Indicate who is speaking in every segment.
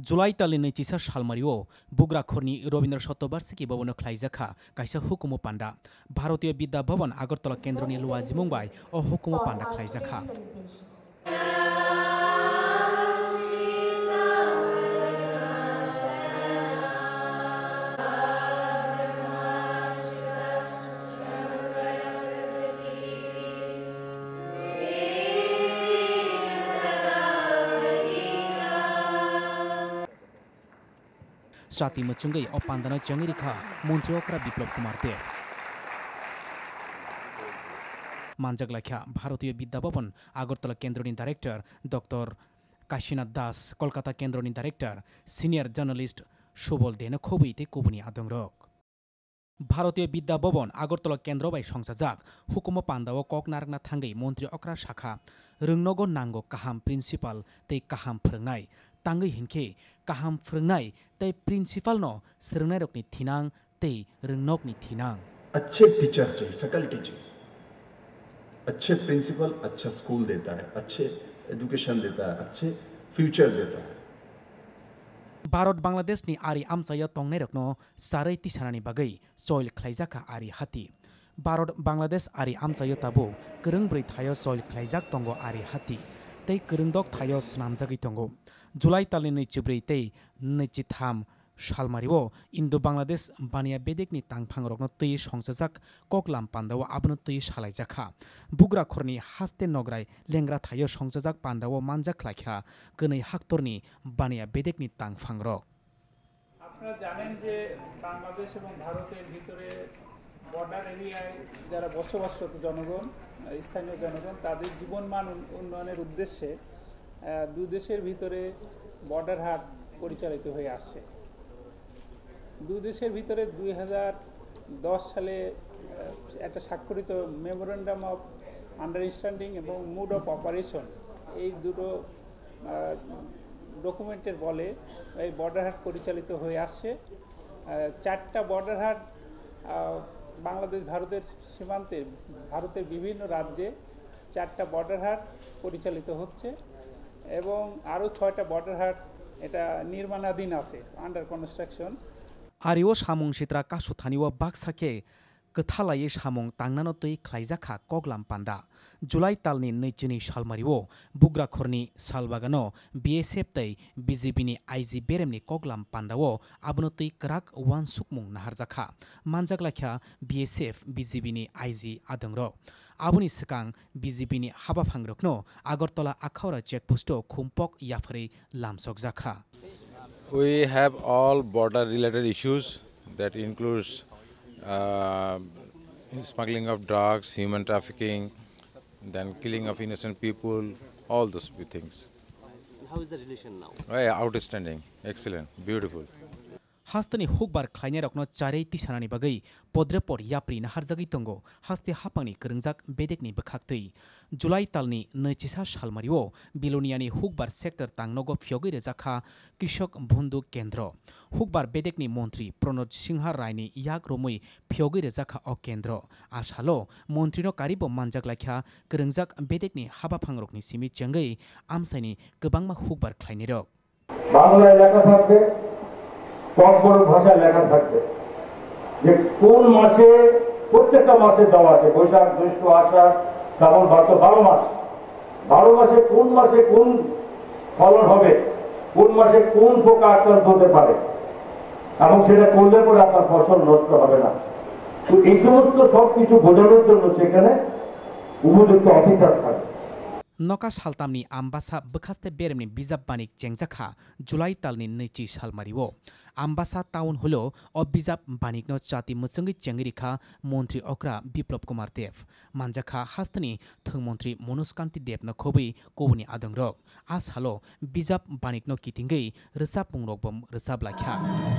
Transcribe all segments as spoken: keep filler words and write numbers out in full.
Speaker 1: जुलाई तालनि नैजिसा सालमारिओ बुग्राखरनि रवीन्द्र शतबार्षिकी भवनो ख्लाइजाखा काइसा हुकुमो पान्डा भारतीय विद्या भवन आगरतला केन्द्रनि लुवाजी मुंबाइ अ हुकुमो पान्डा ख्लाइजाखा Sati Machungai o Pandana Changirikha Montri Okra Biplop Kumar Dev Manjaglakha Bharatiya Vidya Bhavan Agartala Kendroni Director Doctor Kashinath Das Kolkata Kendroni Director Senior Journalist Shobol Dena Khobite Kubuni Adongrok Bharatiya Vidya Bhavan Agartala Kendro bai Songsajak Hukumo Pandao Koknarna Thangai Montri Okra Shakha Rungnogo Nango Kaham Principal Tei Kaham Phrungnai Tangai Hinke Kaham Phrungnai Tei Principal no Srungnai Rokni Thinang Tei Rungnok ni Thinang
Speaker 2: अच्छे teacher चाहिए faculty चाहिए अच्छे principal अच्छा school देता है अच्छे education देता है अच्छे फ्यूचर देता है
Speaker 1: भारत बांग्लादेश नि आरि आमचाया तंगनाय रखनो सारै तिसानानि बागै चयल ख्लाइजाखा आरि हाति भारत बांग्लादेश आरि आमचाया ताबो गोरों ब्रै थायो चयल ख्लाइजाक तंगो आरि हाति तै गोरोंदक थायो स्नामजागै तंगो जुलाइ तालनि नैजिब्रै तै नैजिथाम सालमारिओ इन्दो बांग्लादेश बानिया बेदेकनि तांफां रखनो तै संसजाक कोकलाम पान्दाव आबनो तै सालाइजाखा बुग्राखरनि हास्ते नगराय लेंग्रा थायो संसजाक पान्दाव मानजा ख्लाइखा गनै हाक्तरनि बानिया बेदेकनि तांफां रक
Speaker 3: আপনারা জানেন যে বাংলাদেশ এবং ভারতের ভিতরে বর্ডার এরিয়ায় যারা বসবাসরত জনগণ স্থানীয় জনগণ তাদের জীবনমান উন্নয়নের উদ্দেশ্যে দুই দেশের ভিতরে বর্ডার হাট পরিচালিত হয়ে আসছে দুই দেশের ভিতরে দুই হাজার দশ সালে একটা স্বাক্ষরিত মেমোরেন্ডাম অফ আন্ডারস্ট্যান্ডিং এবং মুড অফ অপারেশন এই দুটো ডকুমেন্টের বলে এই বর্ডার হাট পরিচালিত হয়ে আসছে চারটা বর্ডার হাট বাংলাদেশ ভারতের সীমান্তে ভারতের বিভিন্ন রাজ্যে চারটা বর্ডার হাট পরিচালিত হচ্ছে এবং আরো ছয়টা বর্ডার হাট এটা নির্মাণাধীন আছে আন্ডার কনস্ট্রাকশন
Speaker 1: आरिओ सामुं सित्रा कासुथानिओ बाक्साके कथालायै सामुं तांनानो तै ख्लाइजाखा कोगलाम पान्डा जुलाइ तालनि नैजिनै सालमारिओ बुग्राखरनि सालबागानो बीएसएफ तै बीजेपीनि आईजी बेरेमनि कोगलाम पान्डाओ आबनो तै कराक वान सुकमुं नाहारजाखा मानजाग्लाख्या बीएसएफ बीजेपीनि आईजी आदंग्रो आबुनि सिगां बीजेपीनि हाबाफांरखनो Agartala आखाउरा चेकपोस्टो खुमपक याफरै लामसकजाखा
Speaker 4: We have all border related issues that includes uh, smuggling of drugs, human trafficking, then killing of innocent people, all those things.
Speaker 5: How is the relation now?
Speaker 4: Oh, yeah, outstanding, excellent, beautiful.
Speaker 1: हास्तनि हुकबार ख्लाइनाय रखनो चारै तिसानानि बागै पद्रेपर याप्रि नाहारजागै तंगो हास्ते हापांनि गोरोंजाक बेदेकनि बखाक्तै July तालनि नैजिसा सालमारिओ बिलोनियानि हुकबार sector तांनगो फियोगै रेजाखा कृषक बन्धु केन्द्र हुकबार बेदेकनि मन्त्री प्रणोद सिंहा रायनि याक रोमै फियोगै रेजाखा अ केन्द्र आसालो मन्त्रिनो कारिबो मानजाग्लाख्या गोरोंजाक बेदेकनि हाबाफांरकनि सिमि चंगै आमसाइनि गोबांमा हुकबार ख्लाइनाय रक
Speaker 6: बांला एलाका थाकबे পরপর ভাষায় লেখা থাকবে যে কোন মাসে প্রত্যেকটা মাসে দেওয়া আছে বৈশাখ জ্যৈষ্ঠ আষাঢ় শ্রাবণ ভাদ্র বারো মাস বারো মাসে কোন মাসে কোন ফলন হবে কোন মাসে কোন পোকা আক্রান্ত হতে পারে এবং সেটা করলে পরে আপনার ফসল নষ্ট হবে না তো এই সমস্ত সবকিছু বোঝানোর জন্য সেখানে উপযুক্ত অফিসার থাকে
Speaker 1: नका सालतामनि आम्बासा बखास्ते बेरेमनि बिजाब बानिक चेंजाखा जुलाइ तालनि नैजि सालमारिओ आम्बासा टाउन हलो अ बिजाब बानिकनो चाति मचंगै चेंगिरिखा मन्त्री अक्रा बिप्लब कुमार देव मानजाखा हास्तनि थंमन्त्री मनोज कान्ति देवनो खोबै कोबनि आदंरक आसालो बिजाब बानिकनो किथिंगै रोसाब पुंरकबम रोसाब लाख्या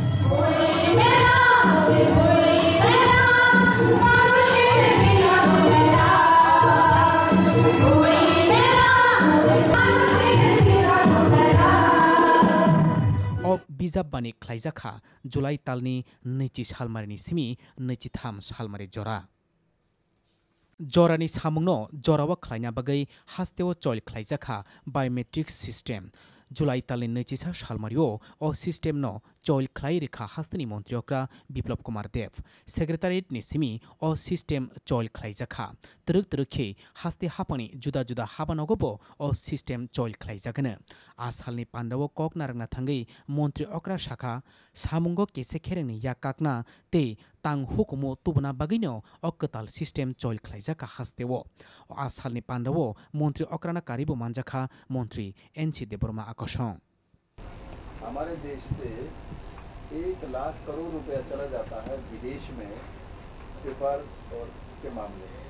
Speaker 1: बिजाब बानि ख्लाइजाखा जुलाइ तालनि नैजि सालमारिनि सिमि नैजिथाम सालमारि जरा जरानि सामुंनो जरावा ख्लाइना बागै हास्तेव चयल ख्लाइजाखा बायोमेट्रिक सिस्टेम जुलाई तालनि नैजिसा सालमारियो अ सिस्टेम न चयल ख्लाई रेखा हास्तनि मन्त्रियक्रा बिप्लब कुमार देव सेक्रेटारियेट नि सिमी अ सिस्टेम चयल ख्लाइजाखा तरक तरखे हास्ते हापानि जुदा जुदा हाबानगबो अ सिस्टेम चयल ख्लाइजागोन आ सालनि पान्डाव कक नारंना थांगै मन्त्रि अक्रा शाखा सामुंग केसे खेरेंनि या काकना ते तां हुकुमो तुबना बागैनो अक्कताल सिस्टेम चयल ख्लाइजाखा हास्तेवो आ सालनि पान्डाव मन्त्रि अक्राना कारिबो मानजाखा मन्त्रि एनसी देबरमा आकर्षण
Speaker 2: हमारे देश से एक लाख करोड़ रुपया चला जाता है विदेश में पेपर और के मामले में।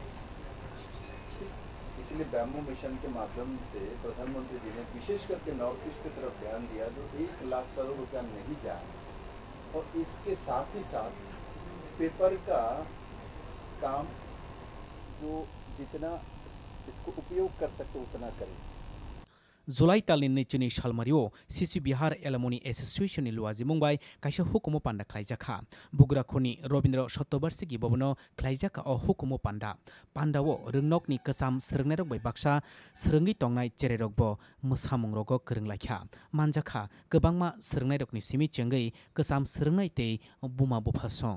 Speaker 2: इसलिए बैम्बू मिशन के माध्यम से प्रधानमंत्री जी ने विशेष करके नॉर्थ ईस्ट की तरफ ध्यान दिया जो एक लाख करोड़ रुपया नहीं जाए और इसके साथ ही साथ पेपर का काम जो जितना इसको उपयोग कर सकते उतना करें।
Speaker 1: जुलाई तालनि नैजिनै सालमारियो सिसु बिहार एलमनी एसोसिएशन नि लुवाजि मुंबाई काइसा हुकुमो पान्डा ख्लाइजाखा बुग्राखनि रविन्द्र सत्तबार्षिकि बबनो ख्लाइजाखा अ हुकुमो पान्डा पान्डावो रोंनकनि कसाम स्रोंनाय रग बै बाक्सा स्रोंगि तंनाय चेरेरगबो मोसामुं रग गोरोंलायखा मानजाखा गोबांमा स्रोंनाय रगनि सिमि चेंगै कसाम स्रोंनाय ते बुमा बुफासं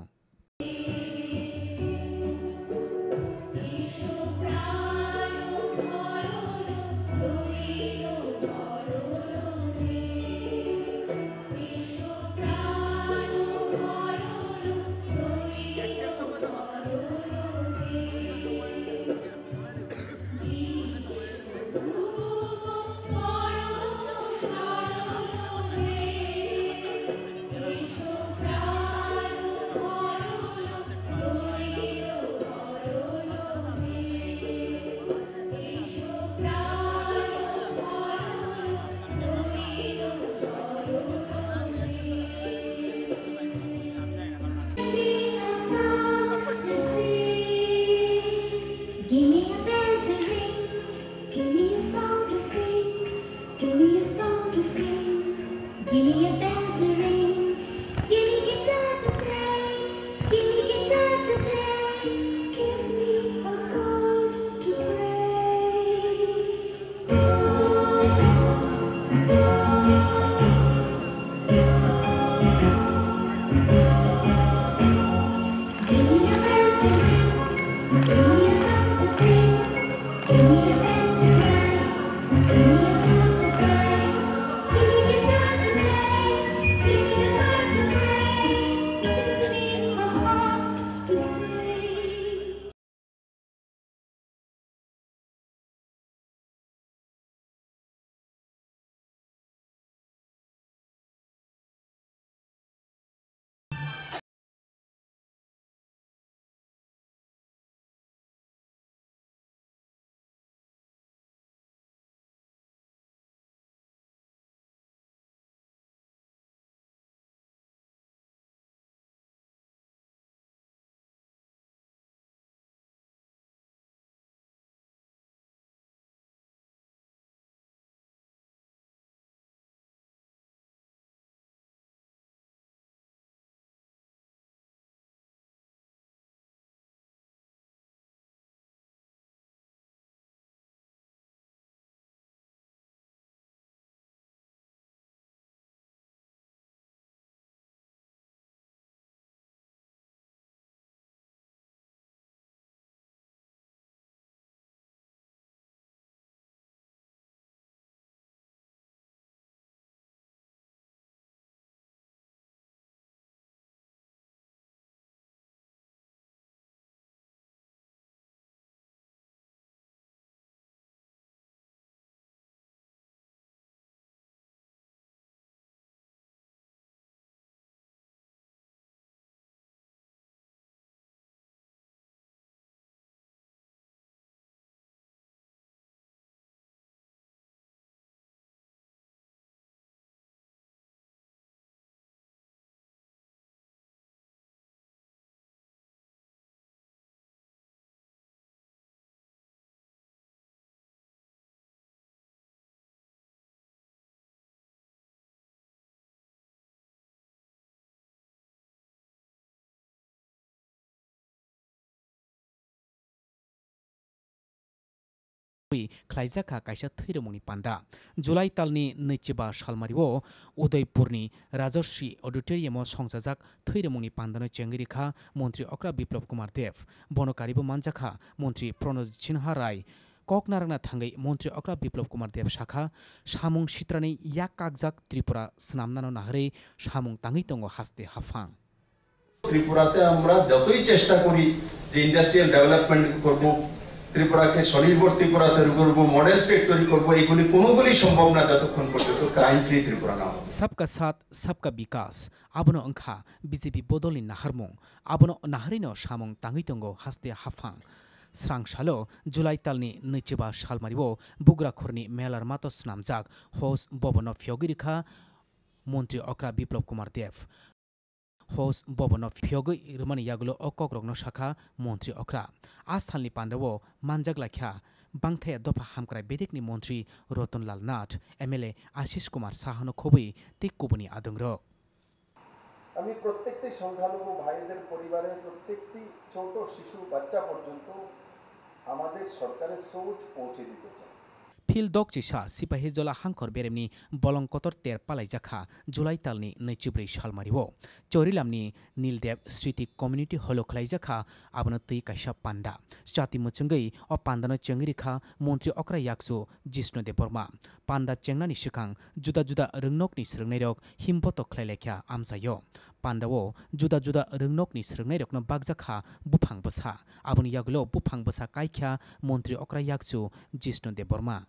Speaker 1: khobui khlaijaka kaisa thairamungni panda July talni neichiba salmario Udaipurni Rajarshi Auditorium songjajak thairamungni pandano chengirikha Montri Okra Biplop Kumar Dev bonokaribo manjakha Montri Pranod Sinha Rai Koknarangna thangai Montri Okra Biplop Kumar Dev Shakha Samung Sitrani yak kakjak Tripura snamnano nahare samung tangi tongo haste hafang
Speaker 2: ত্রিপুরাতে আমরা যতই চেষ্টা করি যে industrial development করব ত্রিপুরাকে স্বনির্ভর ত্রিপুরা তৈরি করব মডেল স্টেট তৈরি করব এগুলি কোনোগুলি সম্ভব না যতক্ষণ পর্যন্ত ক্রাইম ফ্রি ত্রিপুরা না হবে
Speaker 1: सबका साथ सबका विकास abono angkha BJP bodoli naharmung abono naharino samung tangi tongo haste hafang Srang Shalo, July Talni Nichiba Shalmaribo, Bugra Khorni Melar Mato Snamjak, Host Bobono Fyogirikha, Montri Okra Biplop Kumar Dev. Host Bobono Fyogi Rumani Yagulo Okogrogno Shaka, Montri Okra. Astalni Pandawo, Manjak Lakha, Bangte Dopa Hamkrai Bedikni Montri, Roton Lal Nat, M L A Ashish Kumar Sahano Kobi, Tikubuni Adungro.
Speaker 2: আমি প্রত্যেকটি সংখ্যালঘু ভাইদের পরিবারের প্রত্যেকটি ছোট শিশু বাচ্চা পর্যন্ত আমাদের সরকারের সোচ পৌঁছে দিতে চাই
Speaker 1: Phil Dok Chisha Sipahi Jola Hankor Beremni Bolong Kotor Ter Palai Jakha July Talni Nechibri Shalmaribo Chorilamni Nildev Sriti Community Holo Khlai Jakha Abonati Kaisha Panda Chati Muchungai o Pandano Chengirikha Montri Okra Yaksu Jisno de Burma Panda Chengnani Shikang Juda Juda Rungnokni Srungnerok Himpoto Khlailekha Amsayo Pandawo Juda Juda Rungnokni Srungnerok no Bagjakha Bupang Basa Aboni Yagulo Bupang Basa Kaikha Montri Okra Yaksu Jisno de Burma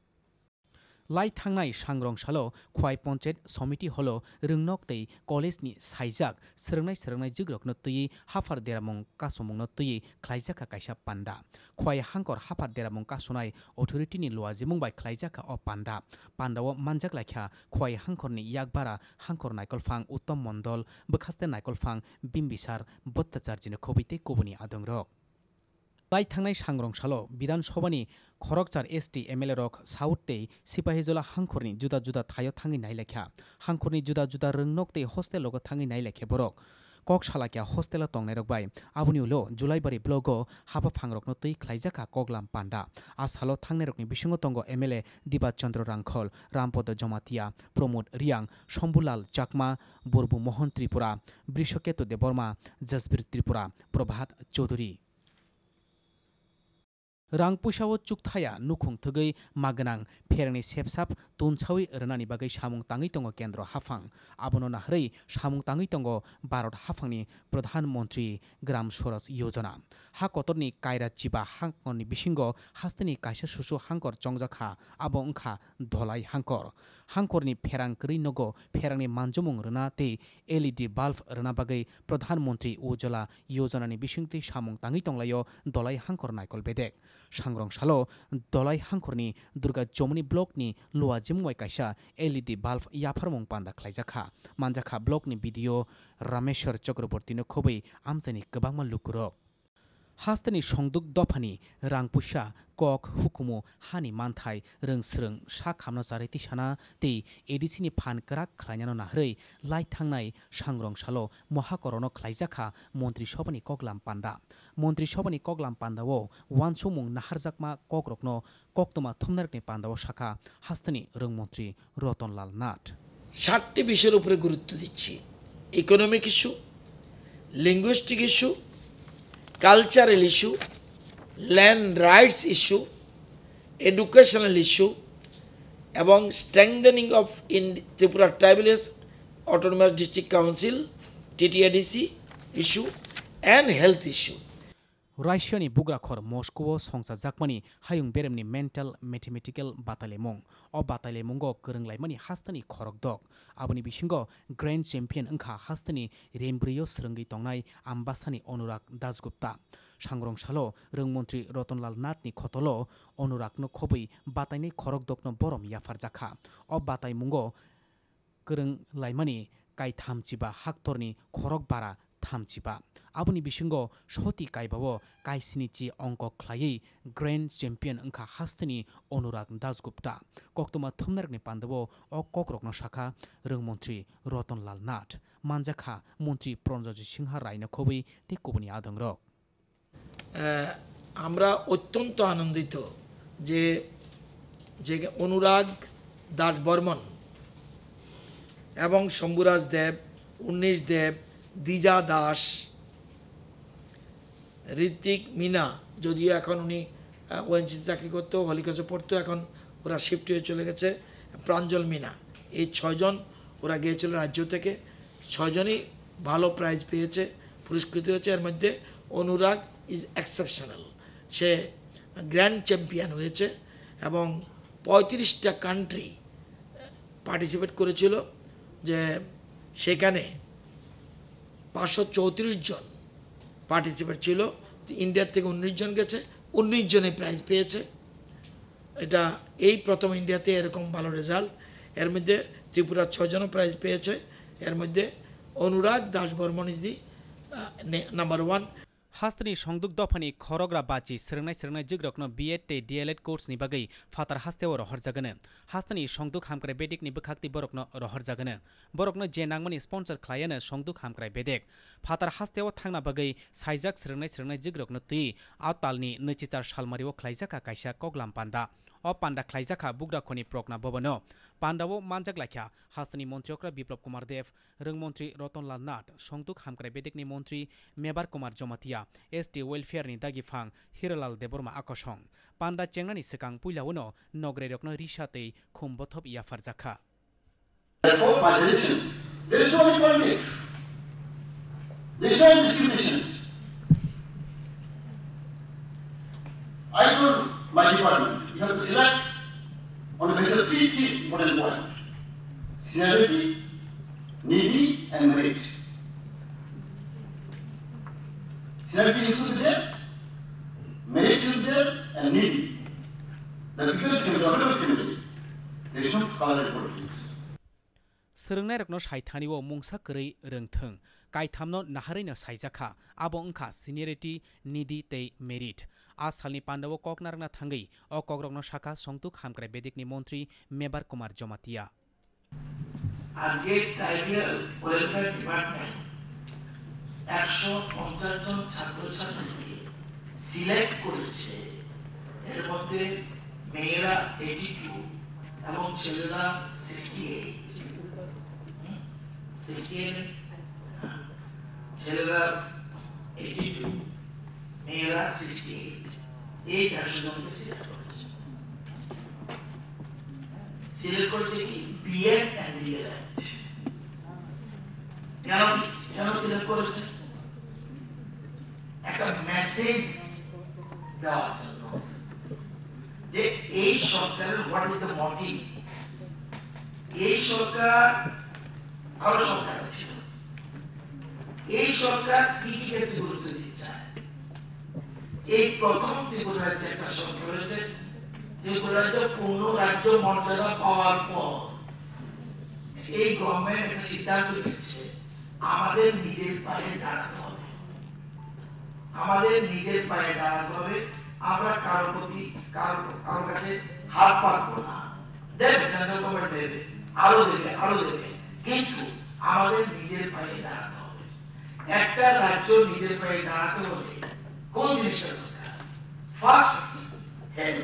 Speaker 1: Lai Thangnai Sangrong Shalo, Kwai Ponchet, Somiti Holo, Rungnokte, College Saijak, Sernai Sernai Jigrok no Tui, Hafar Deramong Kasomong no Tui, Klaijaka Kaisha Panda. Kwai Hankor Hafar Deramong Kasunai, Authority ni Luazimung by Klaijaka or Panda. Pandawo Manjak Lakha, Kwai Hankor ni Yagbara, Hankor Nikol Fang, Uttom Mondol, Bakaste Nikol Fang, Bimbisar, Botta Chargin Kobite Kubuni Adongrok. Lai Thangnai Sangrong Shalo, Bidan Sobani, Khorokchar S T M L A Rok, South Day, Sipahizola Hankorni, Juda Juda Thayo Thangi Nailekha, Hankorni Juda Juda Rungnokte Hostel Logo Thangi Nailekhe Borok, Kok Shalakya Hostel Tongnerok Bai, Abuniulo, July Bari Blogo, Hapa Fangrok no Tui Klaijaka Koglam Panda, As Halo Thangnerokni Bishingotongo M L A Diba Chandra Rangkhol, Rampoda Jomatia, Pramod Riang, Shambulal Chakma, Burbu Mohan Tripura, Brishoketo de Burma, Jasbir Tripura, Prabhat Chaudhuri. Rangpushawo Chukthaya Nukhung Thugai Maganang Pherani Sepsap Tunchawi Ranani Bagai Samung Tangi Tongo Kendro Hafang Abono Nahrei Samung Tangi Tongo Bharat Hafangni Pradhan Mantri Gram Swaraj Yojana Ha Kotorni Kaira Chiba Hankoni Bishingo Hastani Kaisa Susu Hankor Chongjakha Abo Ongkha Dholai Hankor Hankorni Pherang Kri Nogo Pherangni Manjumung Rana te L E D bulb Rana Bagai Pradhan Mantri Ujjwala Yojana ni Bishingti Samung Tangi Tonglayo Dolai Hankor Naikol Bedek Sangrong Shalo Dolai Hankorni Durga Jomni Block ni Lua Jimwai Kaisa L E D bulb Yafarmong Panda Klaijakha Manjakha Block ni video Rameshwar Chakraborty no Khobai Amsani Kabangma Lukuro Hastani Songduk Dopani Rangpusha Kok Hukumu Hani Manthai Rung Srung Sha Khamno Chariti Sana Te Edisi ni Phan Krak Khlainano Nahrei Lai Thangnai Sangrong Shalo Mohakorono Khlaijakha Montri Sobani Koglam Panda Montri Sobani Koglam Pandao Wansumung Naharjakma Kokrokno Koktoma Thumnarkni Pandao Shaka Hastani Rung Montri Roton Lal Nat
Speaker 7: সাতটি বিষয়ের উপরে গুরুত্ব দিচ্ছি economic issue linguistic issue cultural issue land rights issue educational issue এবং strengthening of in Tripura tribal autonomous district council TTADC issue and health issue
Speaker 1: Raishani Bugrakhor Moscow Songsa Jakmani Hayung Beremni Mental Mathematical Batalemong O Batalemongo Kurunglaimani Hastani Khorok Dok Aboni Bishingo Grand Champion Engkha Hastani Rembrio Srungi Tongnai Ambasani Onurak Dasgupta Sangrong Shalo Rungmontri Rotonlal Natni Khotolo Onurak no Khobai Bataini Khorok Dokno Borom Yafarjakha O Batai Mungo Kurunglaimani Kai Thamchiba Haktorni Khorok Bara Thamchiba Aboni Bishingo Shoti Kaibawo Kai Sinichi Onko Klayei Grand Champion Engkha Hastani Onurak Dasgupta Koktoma Thumnarkni Pandavo O Kokrokno Shaka Rungmontri Rotonlal Nat Manjakha Montri Pranjot Sinha Rai no Khobai te Kubuni Adongrok
Speaker 7: আমরা অত্যন্ত আনন্দিত যে যে অনুরাগ দাস বর্মন এবং শম্ভুরাজ দেব, উন্নিশ দেব, দ্বিজা দাস, ঋত্বিক মিনা, যদিও এখন উনি ওএনজিসি চাকরি করতো, হলিকচে পড়তো, এখন ওরা শিফট হয়ে চলে গেছে, প্রাঞ্জল মিনা, এই ছয়জন ওরা গিয়েছিল রাজ্য থেকে, ছয়জনই ভালো প্রাইজ পেয়েছে, পুরস্কৃত হয়েছে। এর মধ্যে অনুরাগ ইজ এক্সেপশনাল, সে গ্র্যান্ড চ্যাম্পিয়ন হয়েছে এবং পঁয়ত্রিশটা কান্ট্রি পার্টিসিপেট করেছিল, যে সেখানে পাঁচশো চৌত্রিশ জন পার্টিসিপেট ছিল, ইন্ডিয়ার থেকে উনিশ জন গেছে, উনিশ জনে প্রাইজ পেয়েছে। এটা এই প্রথম ইন্ডিয়াতে এরকম ভালো রেজাল্ট। এর মধ্যে ত্রিপুরা ছয়জনও প্রাইজ পেয়েছে, এর মধ্যে Anurag Das Barman is the number one.
Speaker 1: हास्तनि संदुक दफानि खरग्रा बाची सिरंनाय सिरंनाय जिग्रकनो बीएड ते डीएलएड कोर्स नि बागै फातार हास्तेव रहर जागोन। हास्तनि संदुक हामक्राय बेदेक नि बखाक्ति बरकनो रहर जागोन। बरकनो जे नांगमनि स्पन्सर खालायानो संदुक हामक्राय बेदेक फातार हास्तेव थांना बागै साइजाक सिरंनाय सिरंनाय जिग्रकनो ति आवतालनि नैजितार सालमारिव खालायजाका कायसा कगलाम पान्दा अ पान्डा खालायजाका बुग्राखनि प्रकना भवनो पान्डावो मानजाक लाख्या हास्तनि मन्त्रियक्रा बिप्लब कुमार देव, रोंमन्त्री रतनलाल नाथ, संदुक हामक्राय बेदेकनि मन्त्री मेबार कुमार जमातिया, एसटी वेलफेयरनि दागिफां हिरालाल देबरमा आकसं पान्डा चेंगनानि सिगां पुइलावनो नगरेरकनो रिसातै खुम्बथब याफार जाखा।
Speaker 8: I told my department, you have to select on the basis of three, three important points: seniority, needy, and merit. Seniority should be there, merit should be there, and needy. The people can be available family. They should not color politics.
Speaker 1: Srungnai rokno saithaniwo mungsa korei rengtheng kaithamno naharino saijaka abo wngkha seniority, needy tei merit. आसालनि पान्डावो ककनारना थांगै अ कग्रकनो शाखा संतुक हामक्राय बेदिकनि मन्त्री मेबार कुमार जमातिया
Speaker 7: আজকে title welfare department একশো পঞ্চাশ জন ছাত্রছাত্রীকে select করেছে। এর মধ্যে মেয়েরা আটাশি এবং ছেলেরা ষাট। ছেলেরা আটাশি, মেয়েরা ষাট। এই একশো জনকে সিলেক্ট করেছে। সিলেক্ট করেছে কি বিএড এন্ড ডিএলএড। কেন কেন সিলেক্ট করেছে? একটা মেসেজ দেওয়ার জন্য যে এই সরকারের হোয়াট ইজ দ্য মোটিভ। এই সরকার ভালো সরকার ছিল, এই সরকার কি কি ক্ষেত্রে গুরুত্ব দিতে চায়। এই প্রথম ত্রিপুরা রাজ্যে একটা সরকার হয়েছে, ত্রিপুরা রাজ্য পূর্ণ রাজ্য মর্যাদা পাওয়ার পর এই গভর্নমেন্ট একটা সিদ্ধান্ত নিয়েছে আমাদের নিজের পায়ে দাঁড়াতে হবে, আমাদের নিজের পায়ে দাঁড়াতে হবে। আমরা কারো প্রতি কারো কারো কাছে হাত পাতবো না। দেবে সেন্ট্রাল গভর্নমেন্ট দেবে, আরো দেবে আরো দেবে, কিন্তু আমাদের নিজের পায়ে দাঁড়াতে হবে। একটা রাজ্য নিজের পায়ে দাঁড়াতে হলে কোন জিনিসটা দরকার? First health,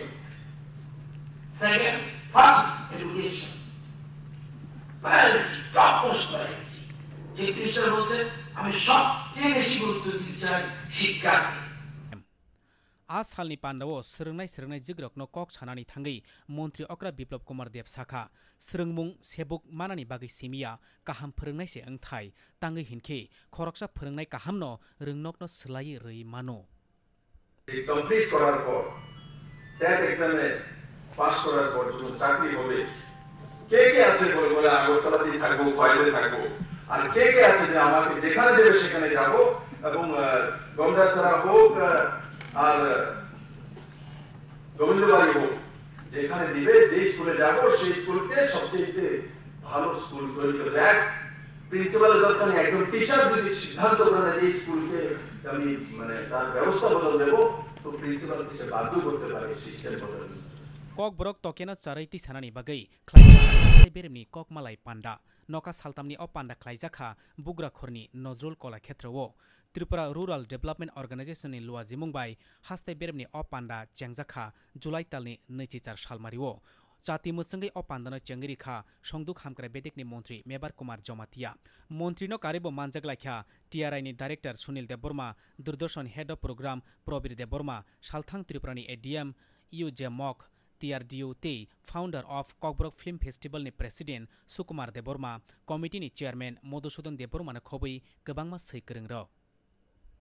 Speaker 7: second first education, priority top most priority. যে মিনিস্টার বলছে আমি সবচেয়ে বেশি গুরুত্ব দিতে চাই শিক্ষাকে।
Speaker 1: आसालनि पान्डावो स्रोंनाय स्रोंनाय जिग्रकनो कक सानानि थांगै मन्त्री अक्रा बिप्लब कुमार देव साखा स्रोंमुं सेबुक मानानि बागै सिमिया काहाम फोरोंनाय से ओंथाय तांगै हिनखे खरकसा फोरोंनाय काहामनो रोंनकनो सोलायै रई मानो
Speaker 2: কমপ্লিট করার পর ট্যাট এক্সামে পাস করার পর যখন চাকরি হবে, কে কে আছে বলে বলে আগরতলাতেই থাকবো, বাইরে থাকবো, আর কে কে আছে যে আমাকে যেখানে দেবে সেখানে যাব, এবং গমদাছড়া হোক আর গোবিন্দবাড়ি হোক, যেখানে দিবে যে স্কুলে যাব সেই স্কুলকে সবচেয়ে ভালো স্কুল তৈরি করে এক প্রিন্সিপালের দরকার নেই, একজন টিচার যদি সিদ্ধান্ত করে নেয় যে স্কুলকে আমি মানে তার ব্যবস্থা বদল দেবো, তো প্রিন্সিপাল সে বাধ্য করতে পারে সিস্টেম বদল।
Speaker 1: कक ब्रक तकेना चारैति सानानि बागै ख्लाइजाखा बेरेमनि कक मालाय पान्डा नका सालतामनि अ पान्डा ख्लाइजाखा बुग्राखरनि नजरुल कला क्षेत्रआव Tripura Rural Development Organization ni luazi mungbai haste beremni o panda chengjakha July talni neichichar salmario Chati musangai o pandano chengri kha songduk hamkra bedekni mantri Mebar Kumar Jomatia mantri no karibo manjak laikha T R I ni director Sunil Deborma Durdarshan head of program Probir Deborma Salthang Tripura ni A D M U J Mok T R D U T founder of Kokbrok Film Festival ni president Sukumar Deborma committee ni chairman Modhusudan Deborma na khobui gobangma seikreng ro